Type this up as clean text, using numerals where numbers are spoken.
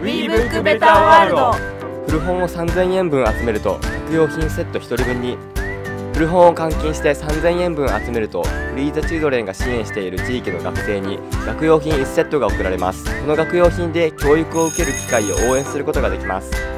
WE ブックベターワールド。 古本を3000円分集めると学用品セット1人分に。古本を換金して3000円分集めるとフリーザチルドレンが支援している地域の学生に学用品1セットが贈られます。この学用品で教育を受ける機会を応援することができます。